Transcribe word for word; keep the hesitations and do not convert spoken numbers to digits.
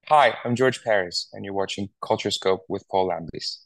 Hi, I'm George Perris, and you're watching Culturescope with Paul Lambis.